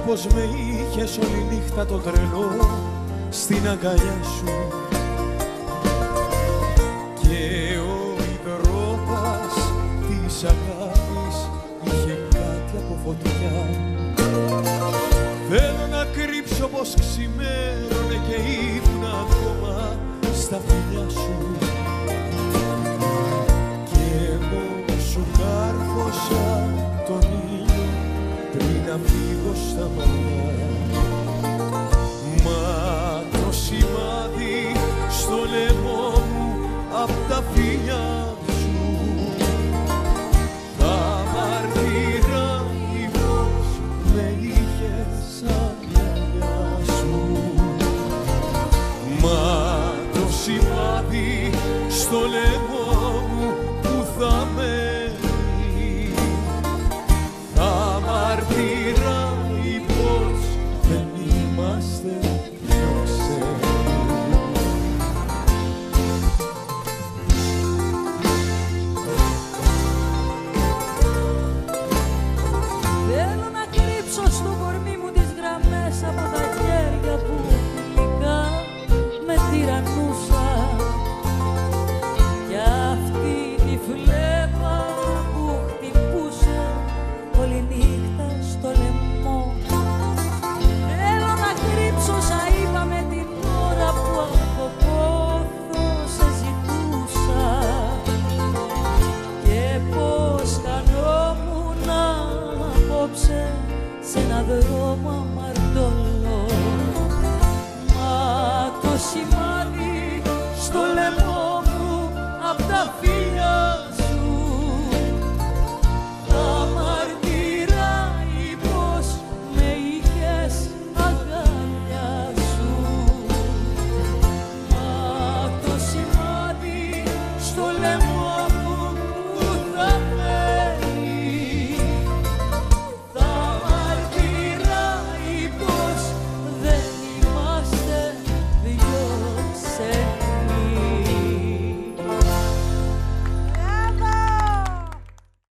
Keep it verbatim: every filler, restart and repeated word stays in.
πως με είχες όλη νύχτα το τρελό στην αγκαλιά σου και ο υδρότας της αγάπης είχε κάτι από φωτιά. Θέλω να κρύψω πως ξημέρωνε και ήμουν ακόμα στα φιλιά σου και εγώ σου κάρφωσα τον ήλιο πριν να φύγω στα μαλλιά. Μα το σημάδι στο λαιμό μου απ' τα φιλιά σου θα μαρτυράει πως με είχες αγκαλιά σου. Μα το σημάδι στο λαιμό μου που θα μένει θα μαρτυράει πως δεν είμαστε πιο ξένοι. Θέλω να κρύψω στο κορμί μου τις γραμμές από τα χέρια που φιλικά με τυραννούσα κι αυτή τη φλέπα που χτυπούσε όλη νύχτα στο λαιμό. Θέλω να κρύψω όσα είπαμε την ώρα που από πόθο σε ζητούσα και πως χανόμουν απόψε σε ένα δρόμο αμαρτωλό. Μα το σημάδι στο λαιμό μου απ' τα φύλλα